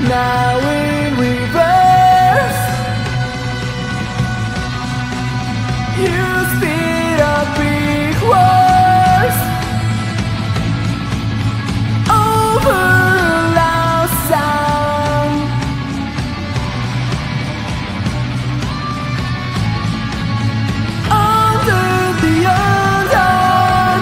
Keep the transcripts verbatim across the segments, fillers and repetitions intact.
now in reverse. You speed up big words over a loud sound. Under the undone,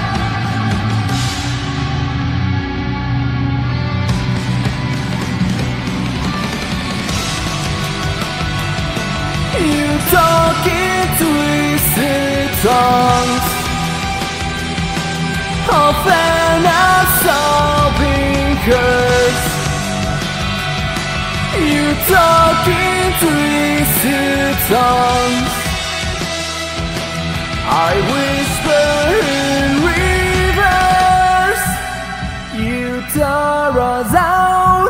you talk in twisted tongues, often absolving curse. You talk in twisted tongues, I whisper in reverse. You tore us out,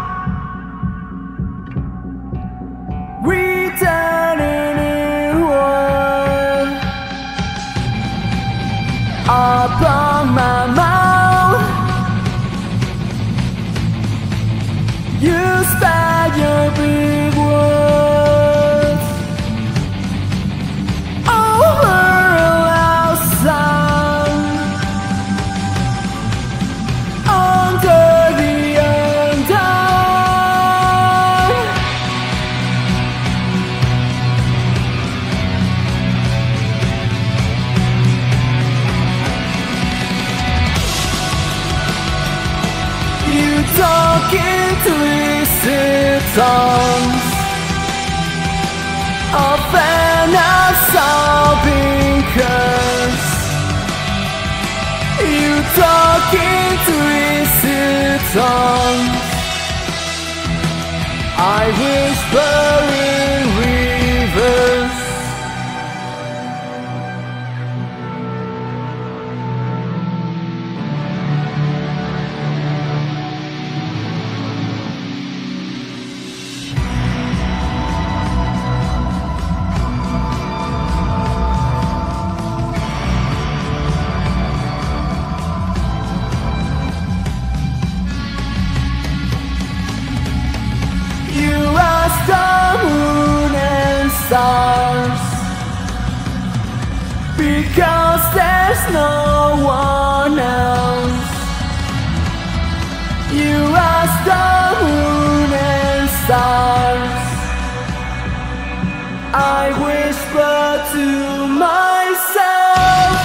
returning inward. Upon my mouth, you spat your big words over a loud sound. Under the undone, you talk in twisted tongues, often absolving curse. You talk in twisted tongues, I whisper in reverse. You ask the moon and stars, because there's no one else. You ask the moon and stars, I whisper to myself.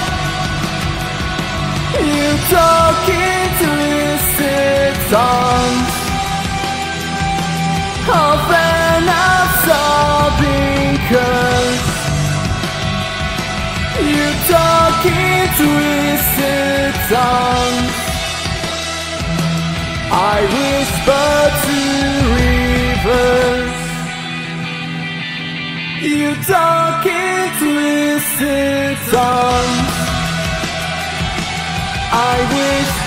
You talk in twisted tongues, often absolving curse. You talk in twisted tongues, I whisper to reverse. You talk in twisted tongues, I whisper